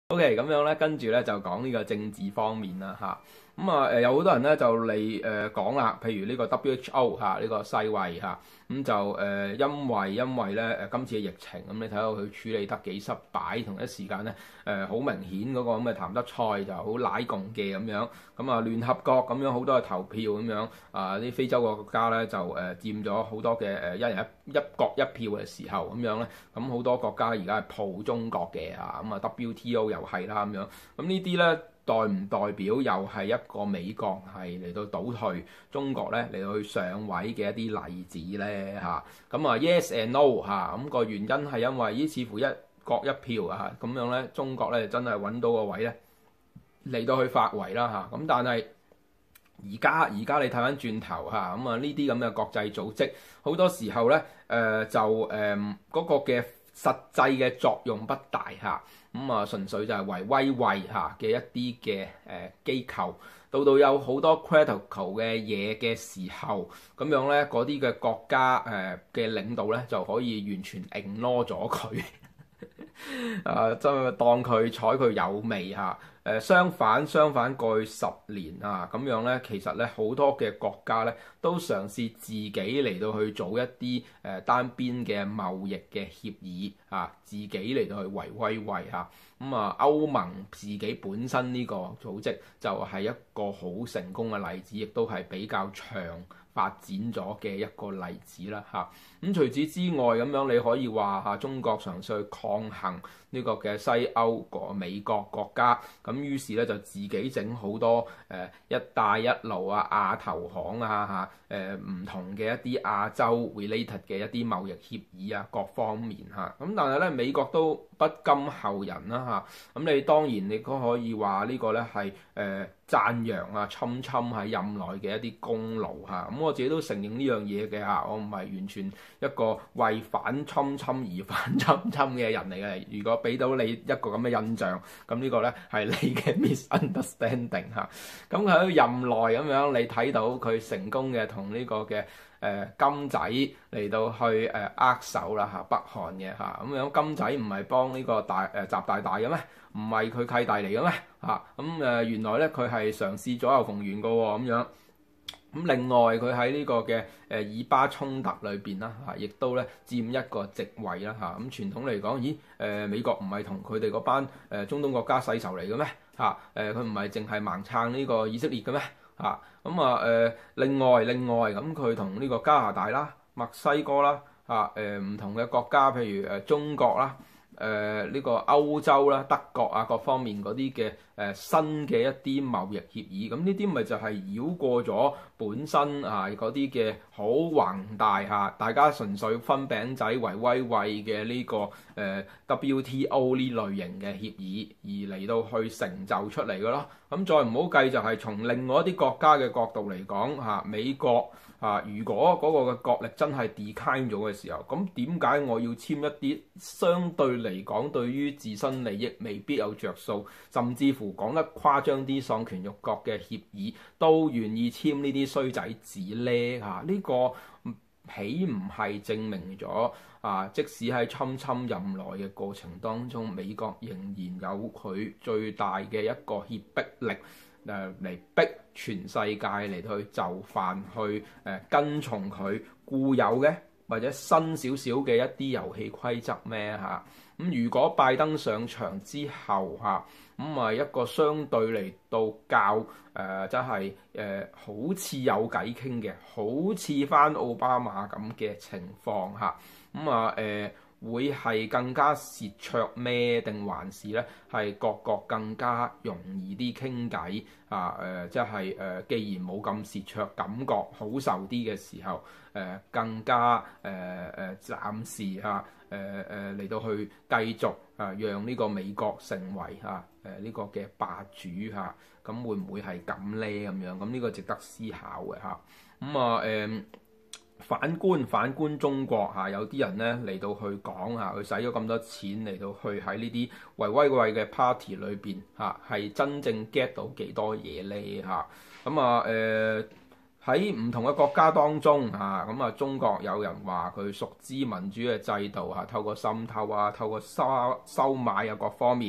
OK，咁樣咧，跟住咧就講呢個政治方面啦嚇。有好多人咧就嚟講啦，譬如呢個 WHO 嚇，呢個世衛嚇，咁就因為咧今次嘅疫情，咁你睇到佢處理得幾失敗，同一時間咧好明顯嗰個咁嘅譚德塞就好奶共嘅咁樣，聯合國咁樣好多嘅投票咁樣，啲非洲國家咧就佔咗好多嘅一人一國一票嘅時候咁樣咧，咁好多國家而家係抱中國嘅WTO 又係啦咁樣，咁呢啲咧。代唔代表又係一個美國係嚟到倒退中國咧嚟到去上位嘅一啲例子咧嚇？Yes and no 嚇，咁個原因係因為似乎一國一票咁樣咧，中國咧真係揾到個位咧嚟到去發圍啦嚇。咁但係而家你睇翻轉頭嚇，呢啲咁嘅國際組織好多時候咧嗰個嘅實際嘅作用不大嚇。純粹就係為威惠嘅一啲嘅機構，到有好多 critical 嘅嘢嘅時候，咁樣咧嗰啲嘅國家嘅領導咧就可以完全 ignore 咗佢，真係當佢睬佢有味嚇。相反過去10年咁樣咧，其實咧好多嘅國家咧都嘗試自己嚟到去做一啲單邊嘅貿易嘅協議自己嚟到去維威惠嚇。歐盟自己本身呢個組織就係一個好成功嘅例子，亦都係比較長發展咗嘅一個例子啦嚇。除此之外咁樣，你可以話中國嘗試去抗衡呢個嘅西歐個美國國家，咁於是咧就自己整好多一帶一路亞投行唔同嘅一啲亞洲 related 嘅一啲貿易協議各方面嚇。咁但係咧美國都不甘後人啦嚇。咁你當然你都可以話呢個咧係讚揚侵喺任內嘅一啲功勞嚇。咁我自己都承認呢樣嘢嘅嚇，我唔係完全一個為反侵而反侵嘅人嚟嘅。如果俾到你一個咁嘅印象，咁呢個咧係你嘅 misunderstanding 嚇。咁喺任內咁樣，你睇到佢成功嘅同呢個嘅金仔嚟到去握手啦嚇，北韓嘅嚇。咁樣金仔唔係幫呢個習大大嘅咩？唔係佢契弟嚟嘅咩？原來咧佢係嘗試左右逢源嘅喎咁樣。另外佢喺呢個嘅以巴衝突裏邊啦亦都咧佔一個席位啦嚇。傳統嚟講，美國唔係同佢哋嗰班中東國家世仇嚟嘅咩？佢唔係淨係盲撐呢個以色列嘅咩？另外咁佢同呢個加拿大啦、墨西哥啦唔同嘅國家，譬如中國啦。呢個歐洲啦、德國各方面嗰啲嘅新嘅一啲貿易協議，咁呢啲咪就係繞過咗本身嗰啲嘅好宏大大家純粹分餅仔為威惠嘅呢個WTO 呢類型嘅協議，而嚟到去成就出嚟嘅咯。咁再唔好計就係從另外一啲國家嘅角度嚟講美國如果嗰個嘅國力真係 decline 咗嘅時候，咁點解我要簽一啲相對嚟講對於自身利益未必有着數，甚至乎講得誇張啲喪權辱國嘅協議都願意簽呢啲衰仔紙呢？呢個豈唔係證明咗即使喺侵任內嘅過程當中，美國仍然有佢最大嘅一個脅迫力嚟逼全世界嚟去就範去跟從佢固有嘅或者新少少嘅一啲遊戲規則咩嚇？如果拜登上場之後一個相對嚟到較真係好似有偈傾嘅，好似翻奧巴馬咁嘅情況會係更加蝕灼咩？定還是咧係各國更加容易啲傾偈既然冇咁蝕灼，感覺好受啲嘅時候，更加暫時嚟到去繼續讓呢個美國成為呢個嘅霸主咁會唔會係咁咧？咁樣咁呢個值得思考嘅反觀中國有啲人咧嚟到去講佢使咗咁多錢嚟到去喺呢啲維威惠嘅 party 裏邊係真正 get 到幾多嘢咧喺唔同嘅國家當中中國有人話佢熟知民主嘅制度透過滲透透過收買各方面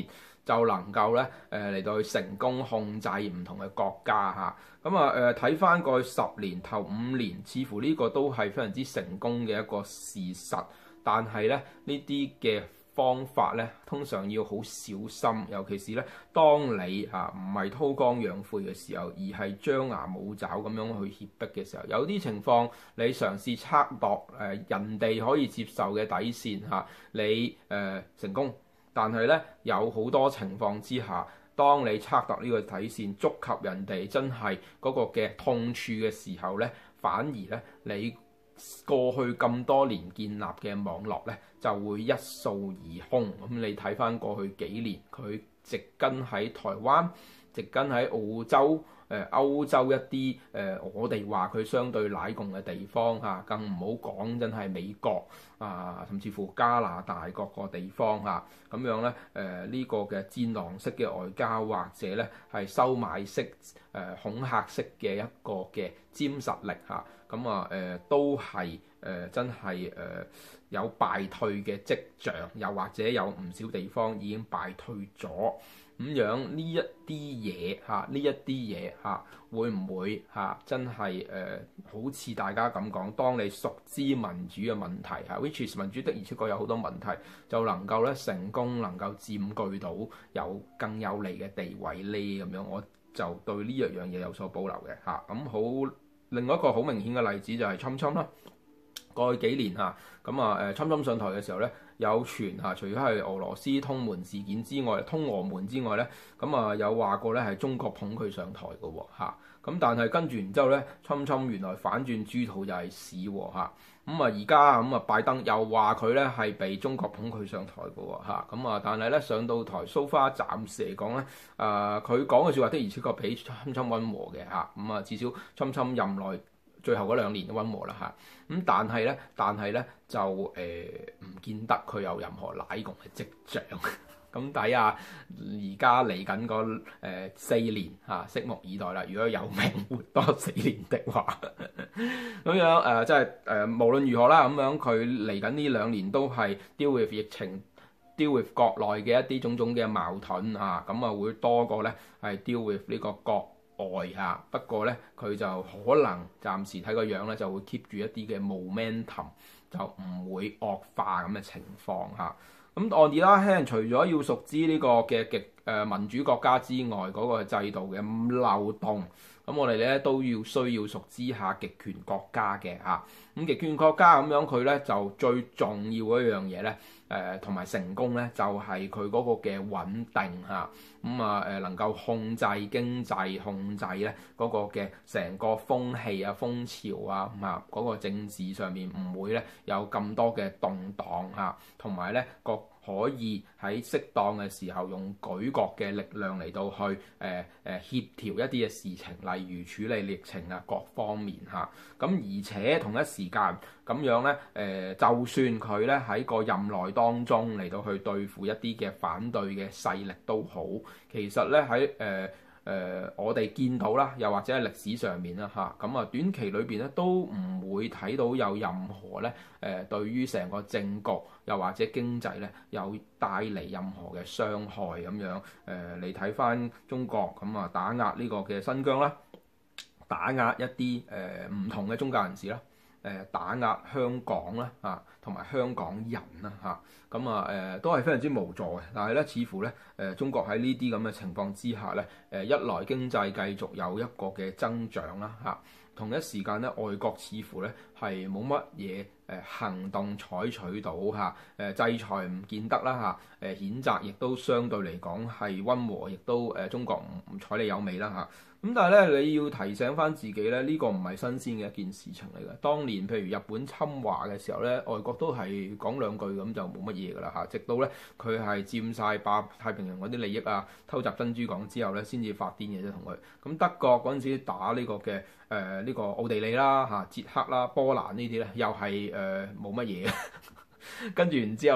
就能夠咧嚟到去成功控制唔同嘅國家嚇。咁睇翻過去10年頭5年，似乎呢個都係非常之成功嘅一個事實。但係咧呢啲嘅方法咧，通常要好小心，尤其是咧當你唔係韜光養晦嘅時候，而係張牙舞爪咁樣去脅迫嘅時候，有啲情況你嘗試測度人哋可以接受嘅底線你成功，但係咧有好多情況之下，當你測度呢個底線觸及人哋真係嗰個嘅痛處嘅時候咧，反而咧你過去咁多年建立嘅網絡咧就會一掃而空。咁你睇翻過去幾年，佢植根喺台灣，植根喺澳洲、歐洲一啲我哋話佢相對奶共嘅地方更唔好講真係美國甚至乎加拿大各個地方咁樣咧呢個嘅戰狼式嘅外交，或者咧係收買式恐嚇式嘅一個嘅尖實力咁都係真係有敗退嘅跡象，又或者有唔少地方已經敗退咗。咁樣呢一啲嘢會唔會真係好似大家咁講？當你熟知民主嘅問題which is 民主的而且確有好多問題，就能夠咧成功能夠佔據到有更有利嘅地位呢？咁樣我就對呢一樣嘢有所保留嘅咁好。另外一個好明顯嘅例子就係侵侵啦。過去幾年侵侵上台嘅時候咧，有傳除咗係俄羅斯通俄門事件之外，通俄門之外咧，有話過咧係中國捧佢上台嘅喎咁但係跟住然之後咧，侵侵原來反轉豬肚就係屎喎而家拜登又話佢咧係被中國捧佢上台嘅喎但係咧上到台so far暫時嚟講咧，佢講嘅説話的而且確比侵侵溫和嘅至少侵侵任內最後嗰2年都溫和啦咁但係咧就唔見得佢有任何奶共嘅跡象。咁睇下而家嚟緊嗰4年拭目以待啦。如果有命活多4年的話，咁樣即係無論如何啦，咁樣佢嚟緊呢2年都係 deal with 疫情，deal with 國內嘅一啲種種嘅矛盾會多過咧係 deal with 呢個國外不過咧佢就可能暫時睇個樣咧就會 keep 住一啲嘅 momentum， 就唔會惡化咁嘅情況咁on the other hand，除咗要熟知呢個嘅民主國家之外，嗰個制度嘅漏洞，咁我哋咧都需要熟知下極權國家嘅咁極權國家咁樣佢咧就最重要嗰一樣嘢咧同埋成功咧就係佢嗰個嘅穩定能夠控制經濟，控制咧嗰個嘅成個風氣風潮嗰個政治上面唔會咧有咁多嘅動盪同埋咧可以喺適當嘅時候用舉國嘅力量嚟到去協調一啲嘅事情，例如處理疫情各方面咁而且同一時間咁樣咧就算佢咧喺個任內當中嚟到去對付一啲嘅反對嘅勢力都好，其實咧喺我哋見到啦，又或者喺歷史上面啦短期裏邊咧都唔會睇到有任何咧對於成個政局又或者經濟咧有帶嚟任何嘅傷害咁樣你睇翻中國打壓呢個嘅新疆啦，打壓一啲唔同嘅宗教人士啦，打壓香港啦同埋香港人啦都係非常之無助嘅。但係咧，似乎咧中國喺呢啲咁嘅情況之下咧一來經濟繼續有一個嘅增長啦同一時間咧外國似乎咧係冇乜嘢行動採取到制裁唔見得啦譴責亦都相對嚟講係溫和，亦都中國唔睬你有味啦咁但係咧，你要提醒翻自己咧，呢個唔係新鮮嘅一件事情嚟嘅。當年譬如日本侵華嘅時候咧，外國都係講兩句咁就冇乜嘢㗎啦直到咧佢係佔晒太平洋嗰啲利益偷襲珍珠港之後咧，先至發癲嘅啫同佢。咁德國嗰陣時打呢個嘅呢個奧地利啦捷克啦、波蘭呢啲咧，又係冇乜嘢。跟住然之後咧，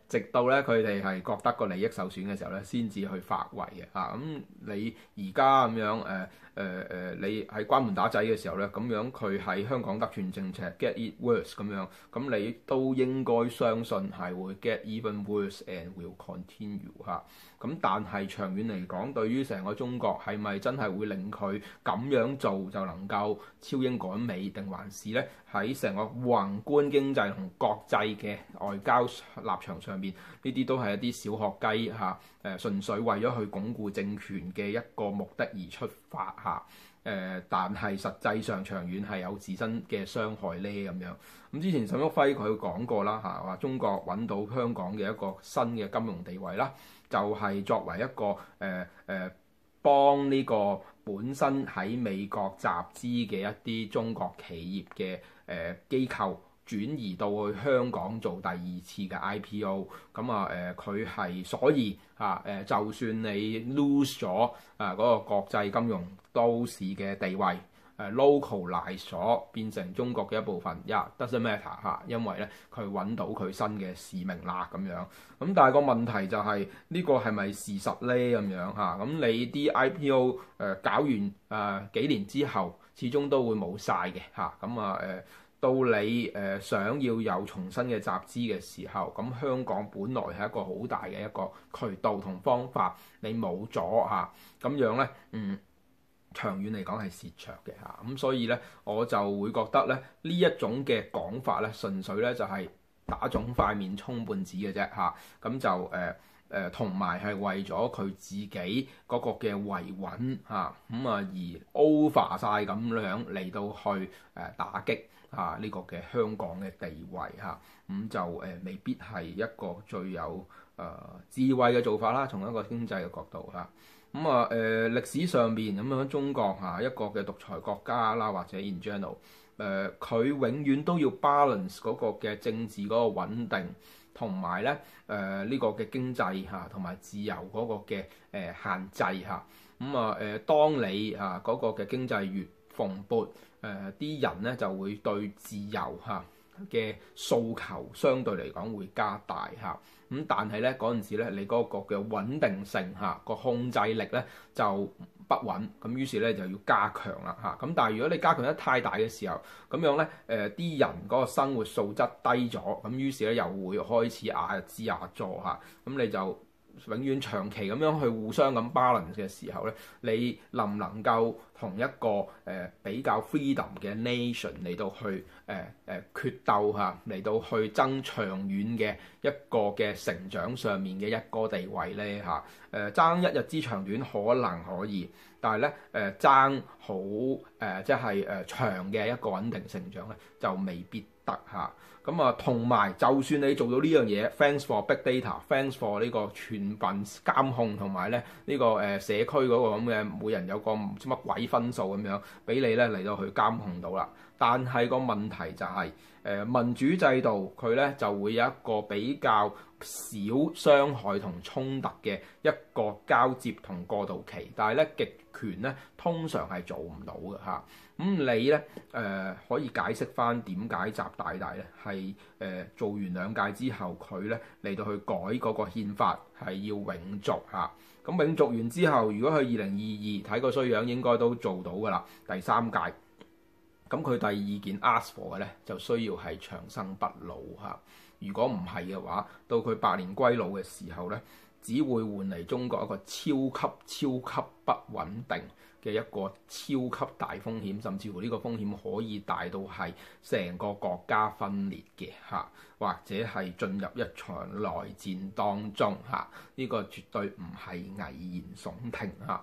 直到咧佢哋係覺得個利益受損嘅時候咧，先至去發圍嘅嚇。咁你而家咁樣你喺關門打仔嘅時候咧，咁樣佢喺香港得寸進尺 get it worse 咁樣，咁你都應該相信係會 get even worse and will continue 嚇。咁但係長遠嚟講，對於成個中國係咪真係會令佢咁樣做就能夠超英趕美，定還是咧喺成個宏觀經濟同國際嘅外交立場上邊，呢啲都係一啲小學雞嚇，純粹為咗去鞏固政權嘅一個目的而出發嚇。但係實際上長遠係有自身嘅傷害咧咁樣。咁之前沈旭暉佢講過啦嚇，話中國揾到香港嘅一個新嘅金融地位啦，就係作為一個幫呢個本身喺美國集資嘅一啲中國企業嘅機構轉移到去香港做第二次嘅 IPO。咁佢係所以就算你 lose 咗嗰個國際金融都市嘅地位，localize 咗變成中國嘅一部分，doesn't matter 嚇，因為咧佢揾到佢新嘅使命啦咁樣。咁但係個問題就係呢個係咪事實咧咁樣嚇？咁你啲 IPO 搞完幾年之後，始終都會冇晒嘅嚇。到你想要有重新嘅集資嘅時候，咁香港本來係一個好大嘅一個渠道同方法，你冇咗嚇，咁樣咧長遠嚟講係蝕著嘅嚇。咁所以咧我就會覺得咧呢一種嘅講法咧，純粹咧就係打腫塊面充胖子嘅啫嚇。咁就同埋係為咗佢自己嗰個嘅維穩嚇，而 over 晒咁樣嚟到去打擊呢個嘅香港嘅地位嚇。就未必係一個最有智慧嘅做法啦，從一個經濟嘅角度嚇。歷史上邊咁樣中國一個嘅獨裁國家啦，或者 in general 佢永遠都要 balance 嗰個嘅政治嗰個穩定，同埋咧呢個嘅經濟同埋自由嗰個嘅限制嚇。當你嗰個嘅經濟越蓬勃，啲人咧就會對自由嘅訴求相對嚟講會加大嚇。但係咧嗰陣時咧，你嗰個嘅穩定性個控制力咧就不穩，咁於是咧就要加強啦嚇。咁但係如果你加強得太大嘅時候，咁樣咧啲人嗰個生活素質低咗，咁於是咧又會開始壓支壓助嚇。咁你就永遠長期咁樣去互相咁 balance 嘅時候咧，你能唔能夠同一個比較 freedom 嘅 nation 嚟到去決鬥嚇，嚟到去爭長遠嘅一個嘅成長上面嘅一個地位咧嚇？爭一日之長短可能可以，但係咧爭好即係長嘅一個穩定成長咧就未必得嚇。同埋就算你做到呢樣嘢 ，thanks for big data，thanks for 呢個全民監控同埋咧呢個社區嗰個咁嘅每人有個唔知乜鬼分數咁樣，俾你咧嚟到去監控到啦。但係個問題就係民主制度佢咧就會有一個比較少傷害同衝突嘅一個交接同過渡期，但係咧極權咧通常係做唔到嘅嚇。你咧可以解釋翻點解習大大咧係做完兩屆之後，佢咧嚟到去改嗰個憲法係要永續嚇。咁永續完之後，如果佢2022睇個衰樣，應該都做到㗎啦，第三屆。咁佢第二件 ask for 嘅咧，就需要係長生不老嚇。如果唔係嘅話，到佢百年歸老嘅時候咧，只會換嚟中國一個超級不穩定嘅一個超級大風險，甚至乎呢個風險可以大到係成個國家分裂嘅嚇，或者係進入一場內戰當中嚇。呢個絕對唔係危言聳聽嚇。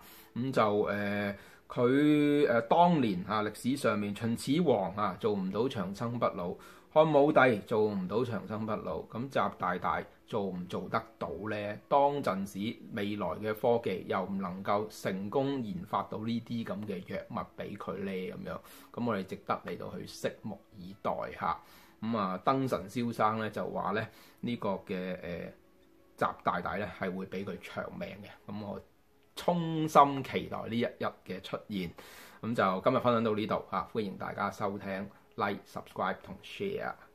佢當年歷史上面秦始皇做唔到長生不老，漢武帝做唔到長生不老，咁習大大做唔做得到呢？當陣時未來嘅科技又唔能夠成功研發到呢啲咁嘅藥物俾佢呢？咁樣，咁我哋值得嚟到去拭目以待嚇。燈神蕭生咧就話咧呢個嘅習大大咧係會俾佢長命嘅，咁我衷心期待呢一日嘅出現。咁就今日分享到呢度嚇，歡迎大家收聽、like、subscribe 同 share。